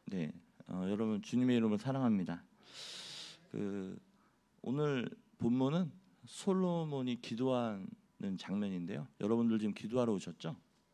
네, 여러분 주님의 이름을 사랑합니다. 오늘 본문은 솔로몬이 기도하는 장면인데요. 여러분들 지금 기도하러 오셨죠?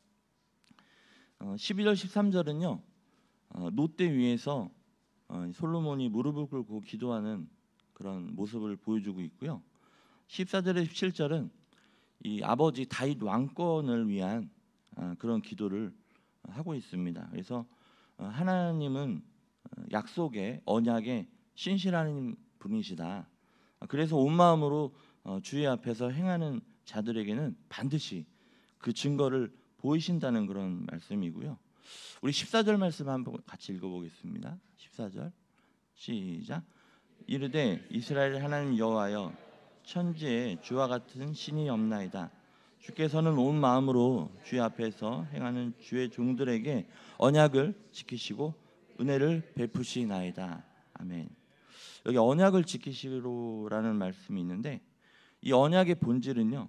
12절 13절은요. 놋대 위에서 솔로몬이 무릎을 꿇고 기도하는 그런 모습을 보여주고 있고요. 14절에 17절은 이 아버지 다윗 왕권을 위한 그런 기도를 하고 있습니다. 그래서 하나님은 약속의 언약의 신실한 분이시다. 그래서 온 마음으로 주의 앞에서 행하는 자들에게는 반드시 그 증거를 보이신다는 그런 말씀이고요. 우리 14절 말씀 한번 같이 읽어보겠습니다. 14절 시작. 이르되 이스라엘 하나님 여호와여 천지에 주와 같은 신이 없나이다. 주께서는 온 마음으로 주의 앞에서 행하는 주의 종들에게 언약을 지키시고 은혜를 베푸시나이다. 아멘. 여기 언약을 지키시로라는 말씀이 있는데 이 언약의 본질은요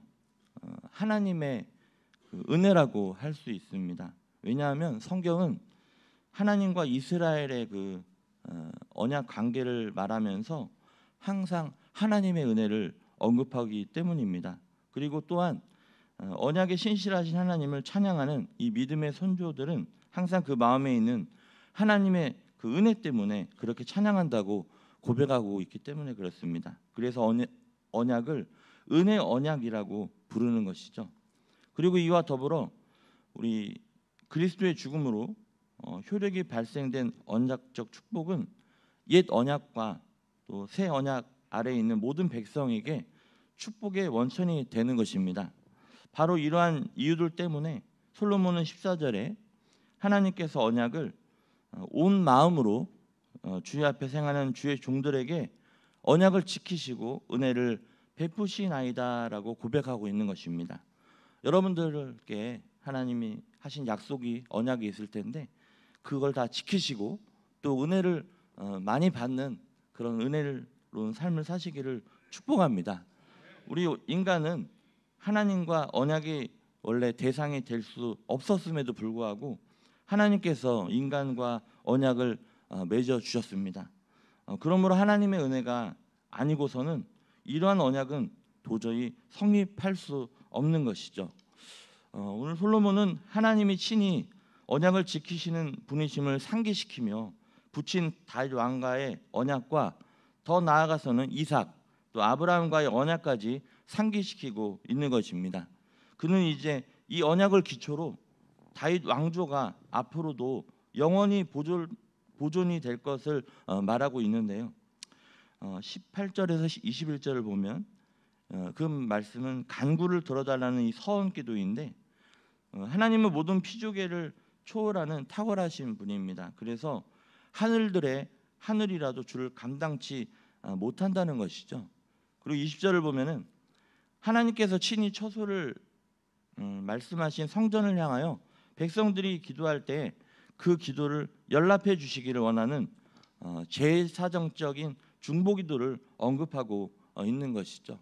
하나님의 은혜라고 할 수 있습니다. 왜냐하면 성경은 하나님과 이스라엘의 언약 관계를 말하면서 항상 하나님의 은혜를 언급하기 때문입니다. 그리고 또한 언약의 신실하신 하나님을 찬양하는 이 믿음의 선조들은 항상 그 마음에 있는 하나님의 그 은혜 때문에 그렇게 찬양한다고 고백하고 있기 때문에 그렇습니다. 그래서 언약을 은혜 언약이라고 부르는 것이죠. 그리고 이와 더불어 우리 그리스도의 죽음으로 효력이 발생된 언약적 축복은 옛 언약과 또 새 언약 아래에 있는 모든 백성에게 축복의 원천이 되는 것입니다. 바로 이러한 이유들 때문에 솔로몬은 14절에 하나님께서 언약을 온 마음으로 주의 앞에 행하는 주의 종들에게 언약을 지키시고 은혜를 베푸시나이다라고 고백하고 있는 것입니다. 여러분들께 하나님이 하신 약속이 언약이 있을 텐데 그걸 다 지키시고 또 은혜를 많이 받는 그런 은혜로운 삶을 사시기를 축복합니다. 우리 인간은 하나님과 언약이 원래 대상이 될 수 없었음에도 불구하고 하나님께서 인간과 언약을 맺어 주셨습니다. 그러므로 하나님의 은혜가 아니고서는 이러한 언약은 도저히 성립할 수 없는 것이죠. 오늘 솔로몬은 하나님이 친히 언약을 지키시는 분이심을 상기시키며 붙인 다윗 왕과의 언약과 더 나아가서는 이삭 또 아브라함과의 언약까지 상기시키고 있는 것입니다. 그는 이제 이 언약을 기초로 다윗 왕조가 앞으로도 영원히 보존이 될 것을 말하고 있는데요. 18절에서 21절을 보면 그 말씀은 간구를 들어달라는 이 서원 기도인데 하나님은 모든 피조계를 초월하는 탁월하신 분입니다. 그래서 하늘이라도 주를 감당치 못한다는 것이죠. 그리고 20절을 보면은 하나님께서 친히 처소를 말씀하신 성전을 향하여 백성들이 기도할 때 그 기도를 연락해 주시기를 원하는 제사정적인 중보기도를 언급하고 있는 것이죠.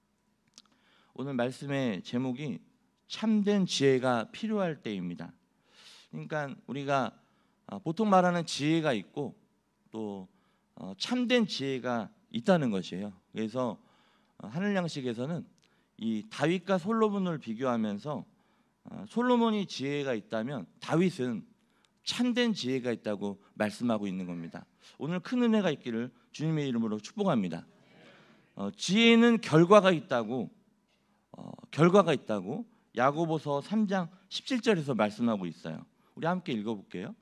오늘 말씀의 제목이 참된 지혜가 필요할 때입니다. 그러니까 우리가 보통 말하는 지혜가 있고 또 참된 지혜가 있다는 것이에요. 그래서 하늘양식에서는 이 다윗과 솔로몬을 비교하면서 솔로몬이 지혜가 있다면 다윗은 참된 지혜가 있다고 말씀하고 있는 겁니다. 오늘 큰 은혜가 있기를 주님의 이름으로 축복합니다. 지혜는 결과가 있다고 야고보서 3장 17절에서 말씀하고 있어요. 우리 함께 읽어볼게요.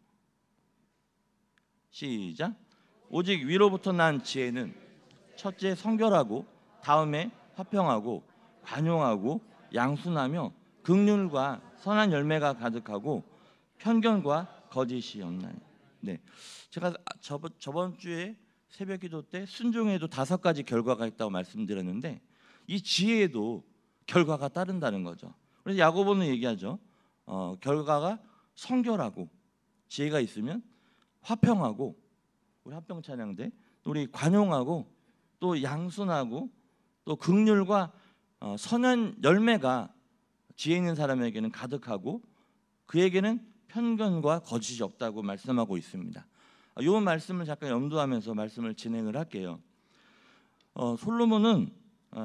시작. 오직 위로부터 난 지혜는 첫째 성결하고 다음에 화평하고 관용하고 양순하며 긍휼과 선한 열매가 가득하고 편견과 거짓이 없나니. 네, 제가 저번 주에 새벽기도 때 순종에도 5가지 결과가 있다고 말씀드렸는데 이 지혜에도 결과가 따른다는 거죠. 그래서 야고보는 얘기하죠. 결과가 성결하고 지혜가 있으면 화평하고 우리 화평 찬양대 우리 관용하고 또 양순하고 또 긍휼과 선한 열매가 지혜 있는 사람에게는 가득하고 그에게는 편견과 거짓이 없다고 말씀하고 있습니다. 이 말씀을 잠깐 염두하면서 말씀을 진행을 할게요. 솔로몬은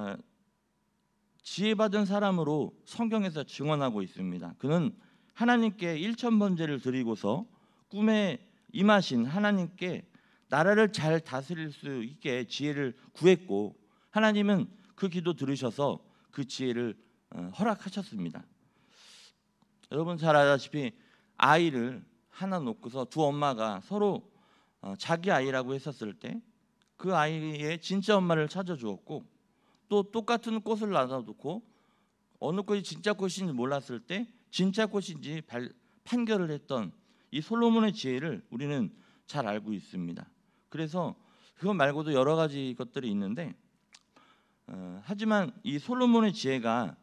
지혜받은 사람으로 성경에서 증언하고 있습니다. 그는 하나님께 1000번제를 드리고서 꿈에 임하신 하나님께 나라를 잘 다스릴 수 있게 지혜를 구했고, 하나님은 그 기도 들으셔서 그 지혜를 허락하셨습니다. 여러분 잘 아다시피 아이를 하나 놓고서 두 엄마가 서로 자기 아이라고 했었을 때 그 아이의 진짜 엄마를 찾아주었고, 또 똑같은 꽃을 놔둬놓고 어느 꽃이 진짜 꽃인지 몰랐을 때 진짜 꽃인지 판결을 했던 이 솔로몬의 지혜를 우리는 잘 알고 있습니다. 그래서 그것 말고도 여러 가지 것들이 있는데, 하지만 이 솔로몬의 지혜가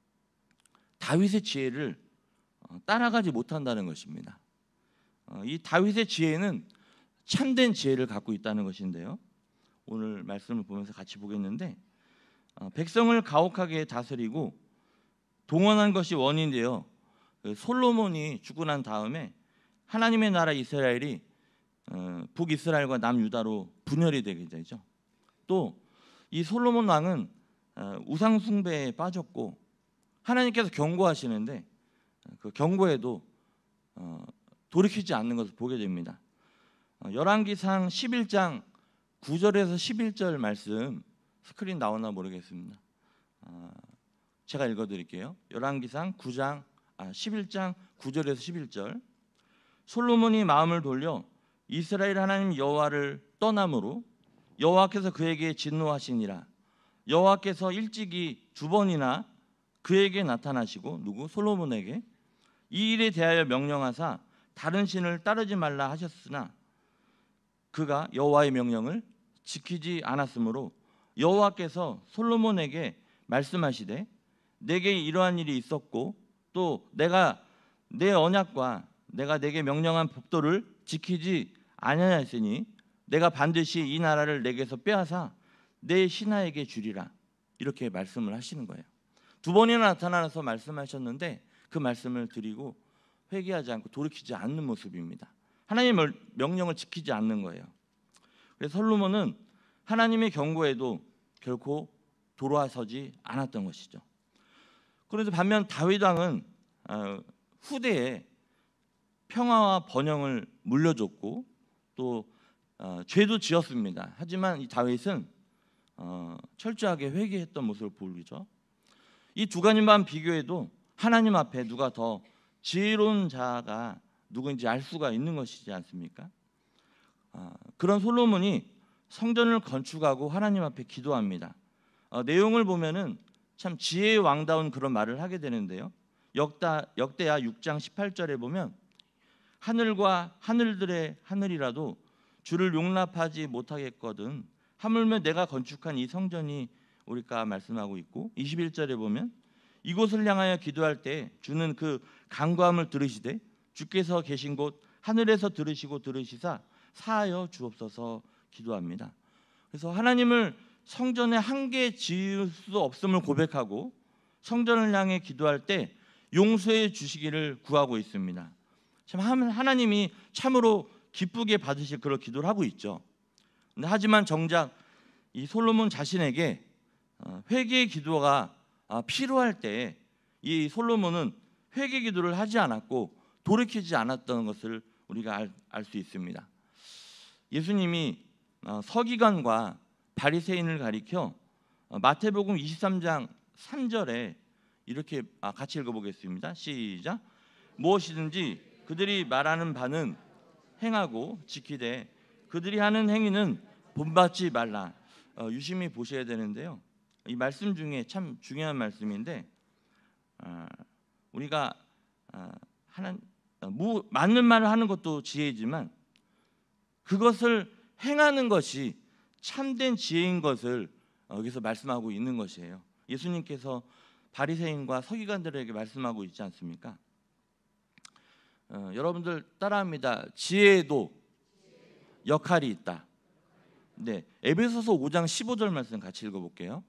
다윗의 지혜를 따라가지 못한다는 것입니다. 이 다윗의 지혜는 참된 지혜를 갖고 있다는 것인데요, 오늘 말씀을 보면서 같이 보겠는데, 백성을 가혹하게 다스리고 동원한 것이 원인이되어 솔로몬이 죽고 난 다음에 하나님의 나라 이스라엘이 북이스라엘과 남유다로 분열이 되게 되죠. 또 이 솔로몬 왕은 우상 숭배에 빠졌고, 하나님께서 경고하시는데 그 경고에도 돌이키지 않는 것을 보게 됩니다. 열왕기상 11장 9절에서 11절 말씀 스크린 나오나 모르겠습니다. 제가 읽어드릴게요. 열왕기상 11장 9절에서 11절. 솔로몬이 마음을 돌려 이스라엘 하나님 여호와를 떠남으로 여호와께서 그에게 진노하시니라. 여호와께서 일찍이 2번이나 그에게 나타나시고, 누구? 솔로몬에게 이 일에 대하여 명령하사 다른 신을 따르지 말라 하셨으나 그가 여호와의 명령을 지키지 않았으므로 여호와께서 솔로몬에게 말씀하시되 내게 이러한 일이 있었고, 또 내가 내 언약과 내가 내게 명령한 법도를 지키지 아니하였으니 내가 반드시 이 나라를 내게서 빼앗아 내 신하에게 주리라. 이렇게 말씀을 하시는 거예요. 2번이나 나타나서 말씀하셨는데 그 말씀을 드리고 회개하지 않고 돌이키지 않는 모습입니다. 하나님의 명령을 지키지 않는 거예요. 그래서 솔로몬은 하나님의 경고에도 결코 돌아서지 않았던 것이죠. 그래서 반면 다윗 왕은 후대에 평화와 번영을 물려줬고 또 죄도 지었습니다. 하지만 이 다윗은 철저하게 회개했던 모습을 보이죠. 이 두 가지만 비교해도 하나님 앞에 누가 더 지혜로운 자가 누구인지 알 수가 있는 것이지 않습니까? 그런 솔로몬이 성전을 건축하고 하나님 앞에 기도합니다. 내용을 보면은 참 지혜의 왕다운 그런 말을 하게 되는데요. 역대하 6장 18절에 보면 하늘과 하늘들의 하늘이라도 주를 용납하지 못하겠거든 하물며 내가 건축한 이 성전이 우리가 말씀하고 있고, 21절에 보면 이곳을 향하여 기도할 때 주는 그 간구함을 들으시되 주께서 계신 곳 하늘에서 들으시고 들으시사 사하여 주옵소서 기도합니다. 그래서 하나님을 성전에 한계 지을 수 없음을 고백하고 성전을 향해 기도할 때 용서해 주시기를 구하고 있습니다. 참 하나님이 참으로 기쁘게 받으실 그런 기도를 하고 있죠. 하지만 정작 이 솔로몬 자신에게 회개의 기도가 필요할 때 이 솔로몬은 회개 기도를 하지 않았고 돌이키지 않았던 것을 우리가 알 수 있습니다. 예수님이 서기관과 바리새인을 가리켜 마태복음 23장 3절에 이렇게 같이 읽어보겠습니다. 시작. 무엇이든지 그들이 말하는 바는 행하고 지키되 그들이 하는 행위는 본받지 말라. 유심히 보셔야 되는데요. 이 말씀 중에 참 중요한 말씀인데, 우리가 맞는 말을 하는 것도 지혜지만 그것을 행하는 것이 참된 지혜인 것을 여기서 말씀하고 있는 것이에요. 예수님께서 바리새인과 서기관들에게 말씀하고 있지 않습니까? 여러분들 따라합니다. 지혜에도 역할이 있다. 네, 에베소서 5장 15절 말씀 같이 읽어볼게요.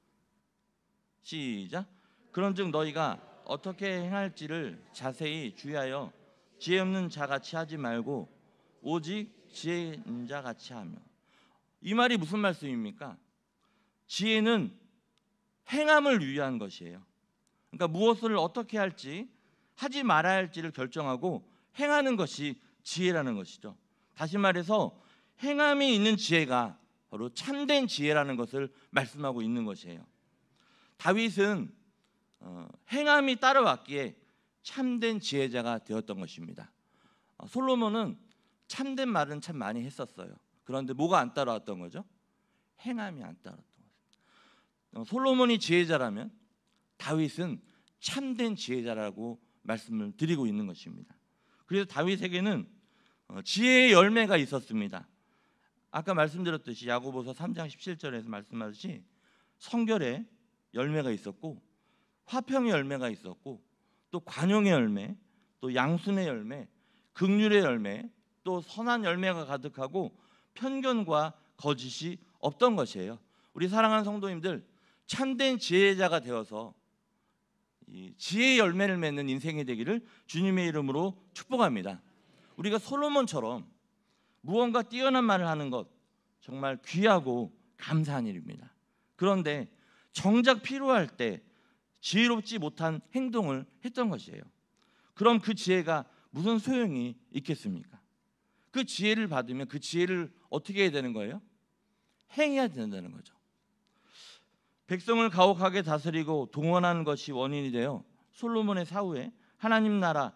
시작. 그런즉 너희가 어떻게 행할지를 자세히 주의하여 지혜 없는 자같이 하지 말고 오직 지혜인 자 같이 하며. 이 말이 무슨 말씀입니까? 지혜는 행함을 위한 것이에요. 그러니까 무엇을 어떻게 할지, 하지 말아야 할지를 결정하고 행하는 것이 지혜라는 것이죠. 다시 말해서 행함이 있는 지혜가 바로 참된 지혜라는 것을 말씀하고 있는 것이에요. 다윗은 행함이 따라왔기에 참된 지혜자가 되었던 것입니다. 솔로몬은 참된 말은 참 많이 했었어요. 그런데 뭐가 안 따라왔던 거죠? 행함이 안 따라왔던 거죠. 솔로몬이 지혜자라면 다윗은 참된 지혜자라고 말씀을 드리고 있는 것입니다. 그래서 다윗에게는 지혜의 열매가 있었습니다. 아까 말씀드렸듯이 야고보서 3장 17절에서 말씀하듯이 성결의 열매가 있었고, 화평의 열매가 있었고, 또 관용의 열매, 또 양순의 열매, 긍휼의 열매, 또 선한 열매가 가득하고 편견과 거짓이 없던 것이에요. 우리 사랑하는 성도님들, 참된 지혜자가 되어서 이 지혜의 열매를 맺는 인생이 되기를 주님의 이름으로 축복합니다. 우리가 솔로몬처럼 무언가 뛰어난 말을 하는 것 정말 귀하고 감사한 일입니다. 그런데 정작 필요할 때 지혜롭지 못한 행동을 했던 것이에요. 그럼 그 지혜가 무슨 소용이 있겠습니까? 그 지혜를 받으면 그 지혜를 어떻게 해야 되는 거예요? 행해야 된다는 거죠. 백성을 가혹하게 다스리고 동원하는 것이 원인이 되어 솔로몬의 사후에 하나님 나라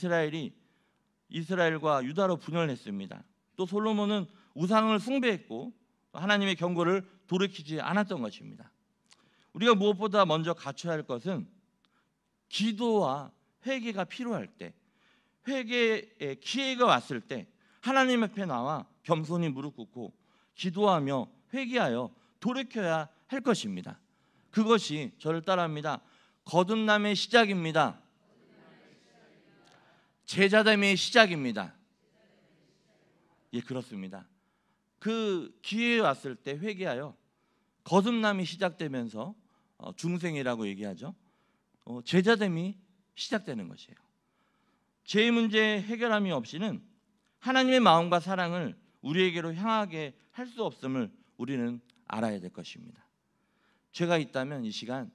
이스라엘과 유다로 분열했습니다. 또 솔로몬은 우상을 숭배했고 하나님의 경고를 돌이키지 않았던 것입니다. 우리가 무엇보다 먼저 갖춰야 할 것은 기도와 회개가 필요할 때, 회개의 기회가 왔을 때 하나님 앞에 나와 겸손히 무릎 꿇고 기도하며 회개하여 돌이켜야 할 것입니다. 그것이 저를 따라합니다. 거듭남의 시작입니다. 제자됨의 시작입니다. 예, 그렇습니다. 그 기회에 왔을 때 회개하여 거듭남이 시작되면서 중생이라고 얘기하죠. 제자됨이 시작되는 것이에요. 죄의 문제 해결함이 없이는 하나님의 마음과 사랑을 우리에게로 향하게 할 수 없음을 우리는 알아야 될 것입니다. 죄가 있다면 이 시간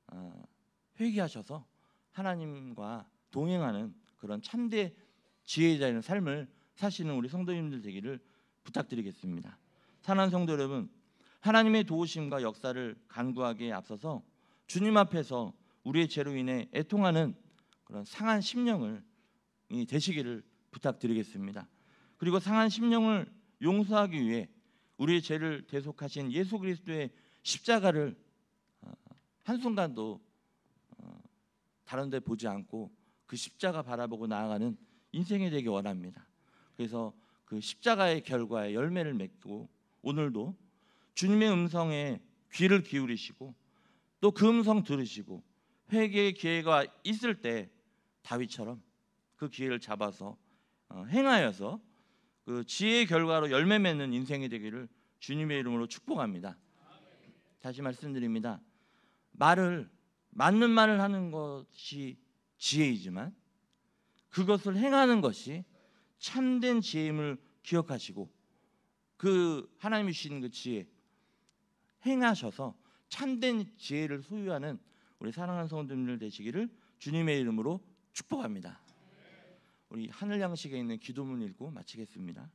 회개하셔서 하나님과 동행하는 그런 참된 지혜자의 삶을 사시는 우리 성도님들 되기를 부탁드리겠습니다. 사랑하는 성도 여러분, 하나님의 도우심과 역사를 간구하기에 앞서서 주님 앞에서 우리의 죄로 인해 애통하는 그런 상한 심령을 되시기를 부탁드리겠습니다. 그리고 상한 심령을 용서하기 위해 우리의 죄를 대속하신 예수 그리스도의 십자가를 한순간도 다른 데 보지 않고 그 십자가 바라보고 나아가는 인생이 되기 원합니다. 그래서 그 십자가의 결과에 열매를 맺고 오늘도 주님의 음성에 귀를 기울이시고 또 그 음성 들으시고 회개의 기회가 있을 때 다윗처럼 그 기회를 잡아서 행하여서 그 지혜의 결과로 열매 맺는 인생이 되기를 주님의 이름으로 축복합니다. 다시 말씀드립니다. 맞는 말을 하는 것이 지혜이지만 그것을 행하는 것이 참된 지혜임을 기억하시고 그 하나님이 주신 그 지혜 행하셔서 참된 지혜를 소유하는 우리 사랑하는 성도님들 되시기를 주님의 이름으로 축복합니다. 우리 하늘 양식에 있는 기도문 읽고 마치겠습니다.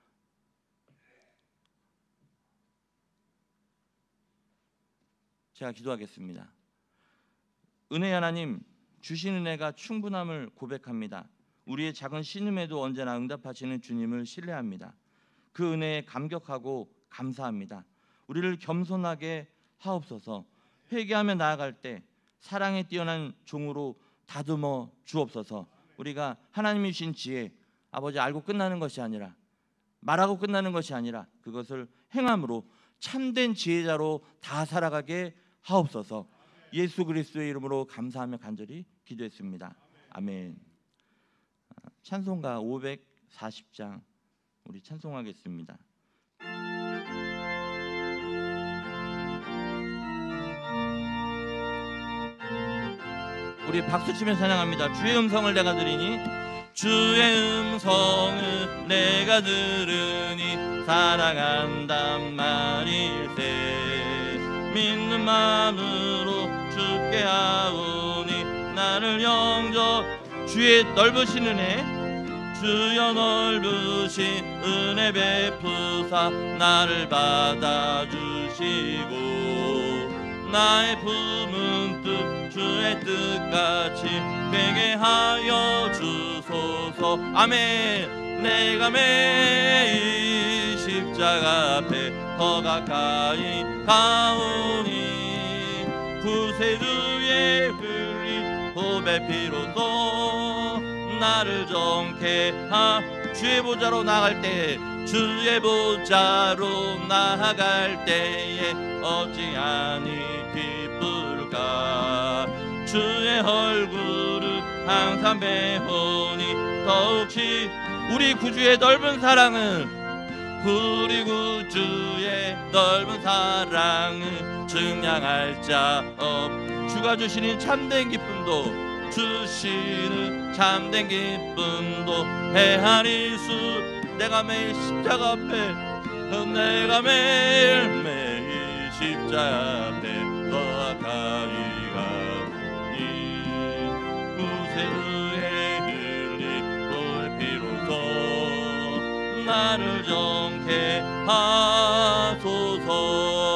제가 기도하겠습니다. 은혜 하나님, 주신 은혜가 충분함을 고백합니다. 우리의 작은 신음에도 언제나 응답하시는 주님을 신뢰합니다. 그 은혜에 감격하고 감사합니다. 우리를 겸손하게 하옵소서. 회개하며 나아갈 때 사랑에 뛰어난 종으로 다듬어 주옵소서. 우리가 하나님이 주신 지혜 아버지 알고 끝나는 것이 아니라 말하고 끝나는 것이 아니라 그것을 행함으로 참된 지혜자로 다 살아가게 하옵소서. 예수 그리스도의 이름으로 감사하며 간절히 기도했습니다. 아멘. 찬송가 540장 우리 찬송하겠습니다. 우리 박수치며 찬양합니다. 주의 음성을 내가 들으니 주의 음성을 내가 들으니 사랑한단 말일세. 믿는 마음으로 주께 하오니 나를 영접. 주의 넓으신 은혜, 주여 넓으신 은혜 베푸사 나를 받아주시고 나의 품은 뜻 주의 뜻같이 되게 하여 주소서. 아멘. 내가 매일 십자가 앞에 더 가까이 가오니 구세주의 흘린 보배 피로써 나를 정케 주의 보좌로 나갈 때, 주의 보좌로 나아갈 때에 어찌하니 기쁠까. 주의 얼굴을 항상 배우니 더욱이 우리 구주의 넓은 사랑을, 우리 구주의 넓은 사랑을 증량할 자 없. 주가 주시는 참된 기쁨도, 주시는 참된 기쁨도 헤아릴 수. 내가 매일 십자가 앞에, 내가 매일 십자가 앞에 더 가까이 가오니 구세주의 흘린 볼피로써 나를 정케 하소서.